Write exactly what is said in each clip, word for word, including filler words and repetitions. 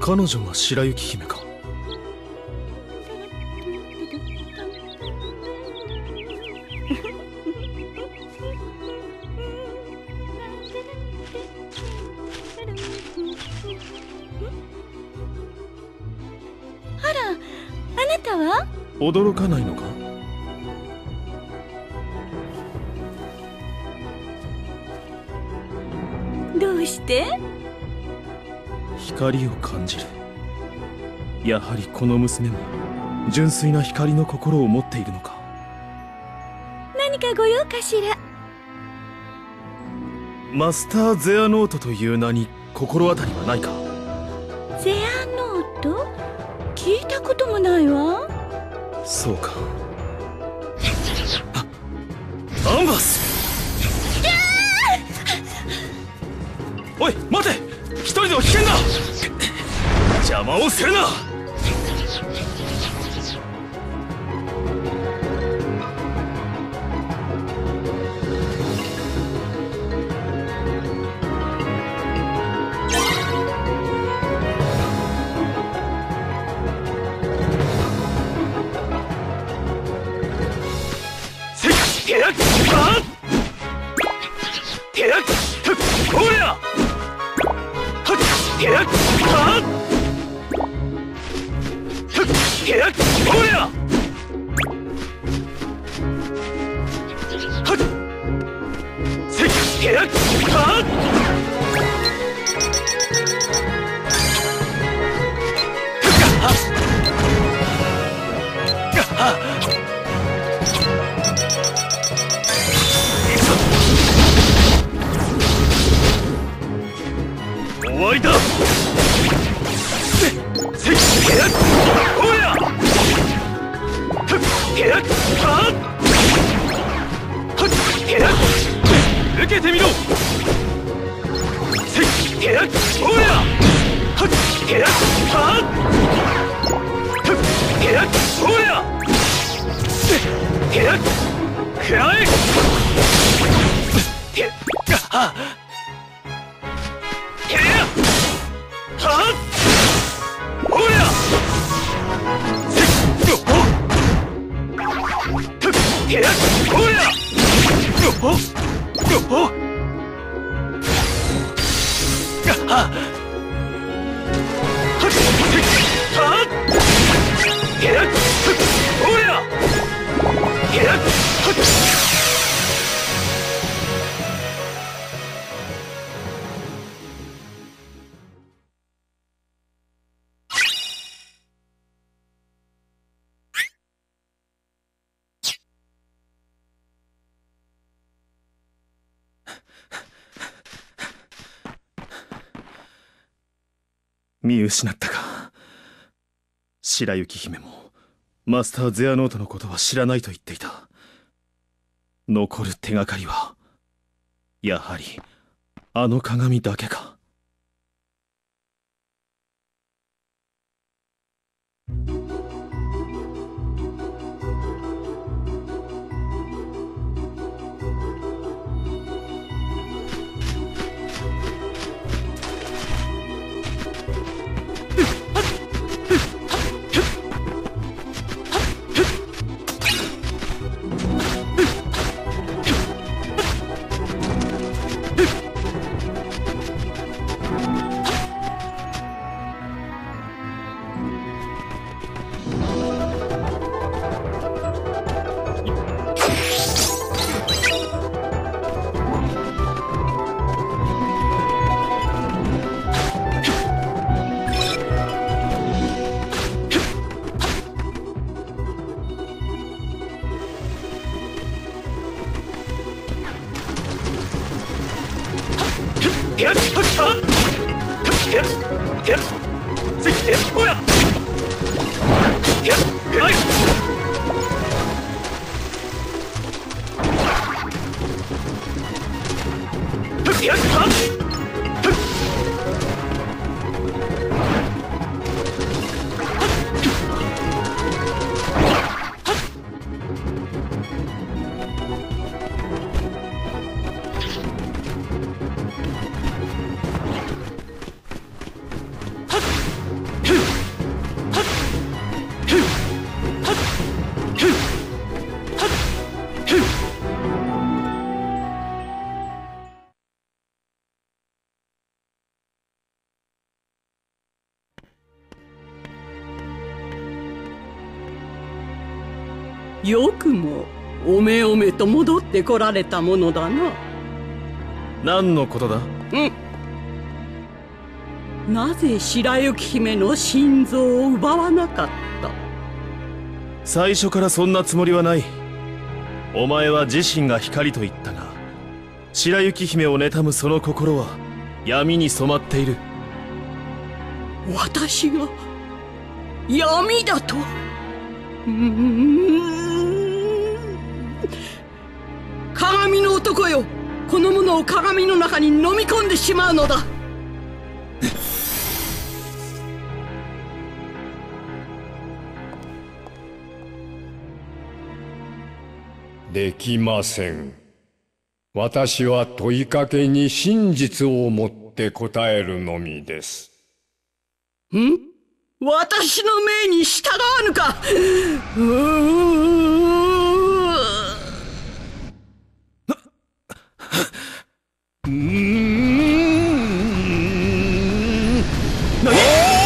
彼女が白雪姫か。 あら、あなたは？ 驚かないのか？ どうして？ 光を感じる。やはりこの娘も純粋な光の心を持っているのか。 何かご用かしら？ マスター・ゼアノートという名に心当たりはないか？ ゼアノート？聞いたこともないわ。 そうか。アンバース！おい待て、一人では危険だ。邪魔をするな。終わりだ。受けてみろ。食らえ。見失ったか。白雪姫もマスター・ゼアノートのことは知らないと言っていた。残る手がかりはやはりあの鏡だけか。 よくもおめおめと戻ってこられたものだな。 何のことだ？ うん。なぜ白雪姫の心臓を奪わなかった？ 最初からそんなつもりはない。お前は自身が光と言ったが、白雪姫を妬むその心は闇に染まっている。 私が闇だと？うーん。鏡の男よ、この者を鏡の中に飲み込んでしまうのだ。 できません。私は問いかけに真実をもって答えるのみです。 ん？私の命に従わぬか？うーうーん。何？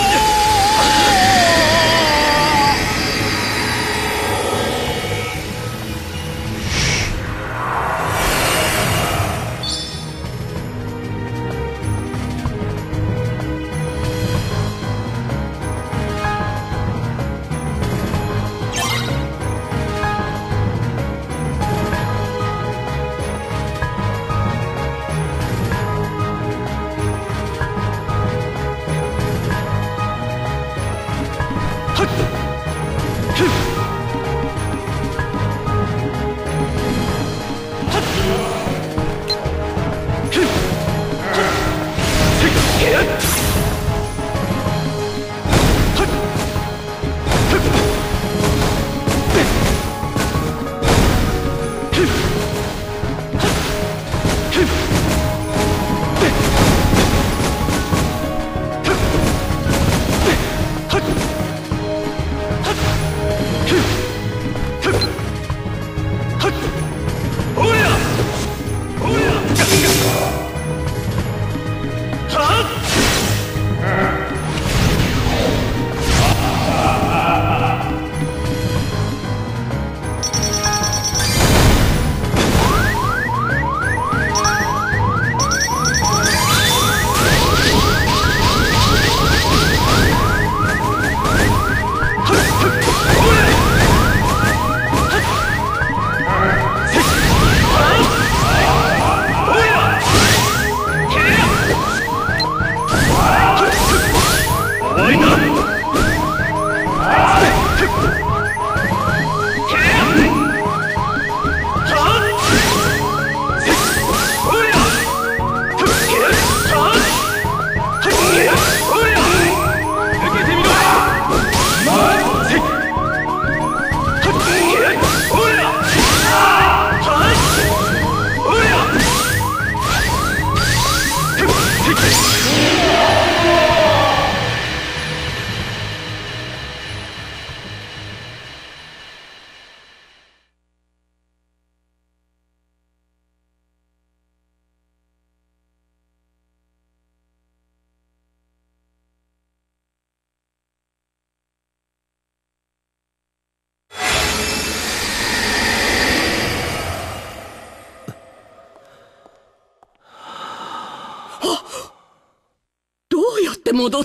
戻った。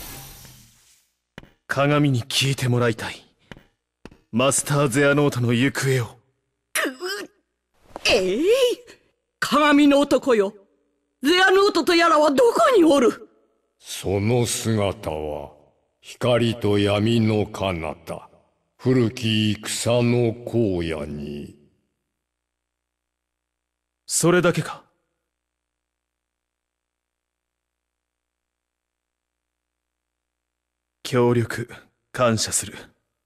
鏡に聞いてもらいたい。マスター・ゼアノートの行方を。 ええー、鏡の男よ、ゼアノートとやらはどこにおる？ その姿は光と闇の彼方、古き戦の荒野に。 それだけか？協力感謝する。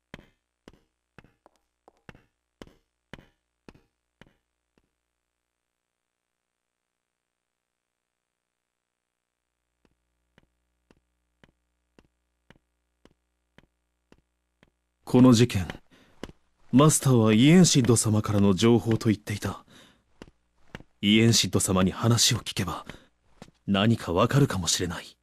この事件、マスターはイエンシッド様からの情報と言っていた。イエンシッド様に話を聞けば何かわかるかもしれない。